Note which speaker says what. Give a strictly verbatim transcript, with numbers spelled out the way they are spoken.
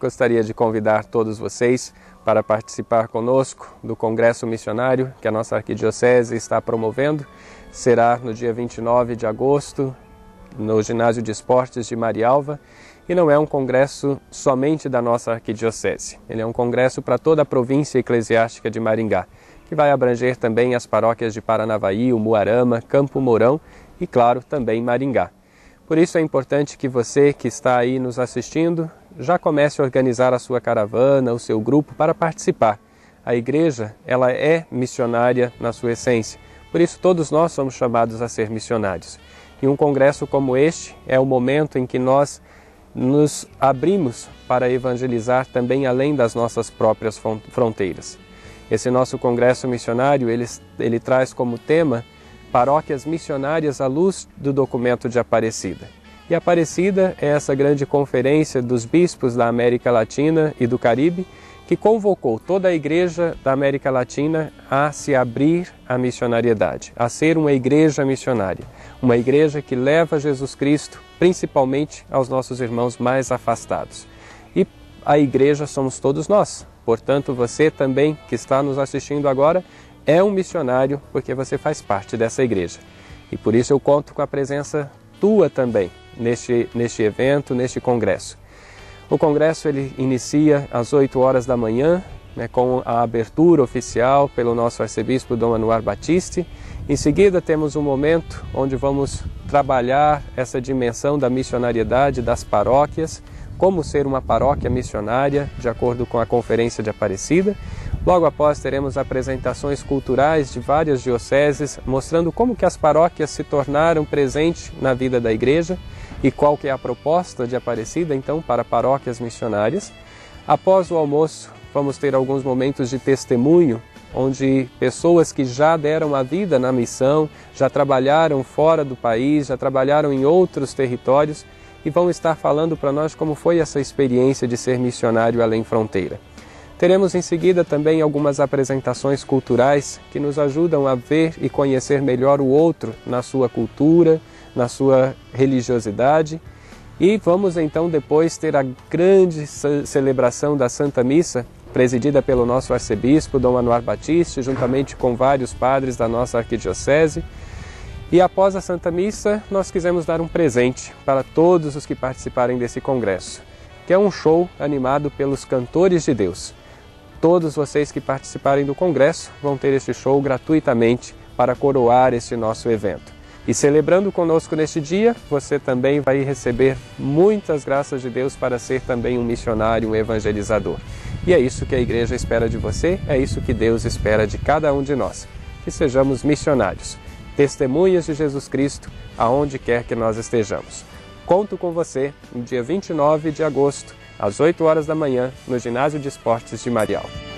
Speaker 1: gostaria de convidar todos vocês para participar conosco do Congresso Missionário que a nossa Arquidiocese está promovendo. Será no dia vinte e nove de agosto, no Ginásio de Esportes de Marialva, e não é um congresso somente da nossa Arquidiocese. Ele é um congresso para toda a província eclesiástica de Maringá, que vai abranger também as paróquias de Paranavaí, Umuarama, Campo Mourão e, claro, também Maringá. Por isso é importante que você que está aí nos assistindo já comece a organizar a sua caravana, o seu grupo para participar. A igreja, ela é missionária na sua essência, por isso todos nós somos chamados a ser missionários. E um congresso como este é o momento em que nós nos abrimos para evangelizar também além das nossas próprias fronteiras. Esse nosso congresso missionário, ele, ele traz como tema Paróquias Missionárias à luz do documento de Aparecida. E Aparecida é essa grande conferência dos bispos da América Latina e do Caribe, que convocou toda a igreja da América Latina a se abrir à missionariedade, a ser uma igreja missionária, uma igreja que leva Jesus Cristo, principalmente aos nossos irmãos mais afastados. E a igreja somos todos nós, portanto você também que está nos assistindo agora, é um missionário porque você faz parte dessa igreja. E por isso eu conto com a presença tua também neste, neste evento, neste congresso. O congresso ele inicia às oito horas da manhã, né, com a abertura oficial pelo nosso arcebispo Dom Anuar Batiste. Em seguida temos um momento onde vamos trabalhar essa dimensão da missionariedade das paróquias, como ser uma paróquia missionária, de acordo com a Conferência de Aparecida. Logo após teremos apresentações culturais de várias dioceses, mostrando como que as paróquias se tornaram presentes na vida da igreja e qual que é a proposta de Aparecida, então, para paróquias missionárias. Após o almoço, vamos ter alguns momentos de testemunho, onde pessoas que já deram a vida na missão, já trabalharam fora do país, já trabalharam em outros territórios e vão estar falando para nós como foi essa experiência de ser missionário além fronteira. Teremos em seguida também algumas apresentações culturais que nos ajudam a ver e conhecer melhor o outro na sua cultura, na sua religiosidade. E vamos então depois ter a grande celebração da Santa Missa, presidida pelo nosso arcebispo, Dom Anuar Batiste, juntamente com vários padres da nossa arquidiocese. E após a Santa Missa, nós quisemos dar um presente para todos os que participarem desse congresso, que é um show animado pelos Cantores de Deus. Todos vocês que participarem do congresso vão ter este show gratuitamente para coroar este nosso evento. E celebrando conosco neste dia, você também vai receber muitas graças de Deus para ser também um missionário, um evangelizador. E é isso que a igreja espera de você, é isso que Deus espera de cada um de nós, que sejamos missionários, testemunhas de Jesus Cristo aonde quer que nós estejamos. Conto com você no dia vinte e nove de agosto, às oito horas da manhã, no Ginásio de Esportes de Marialva.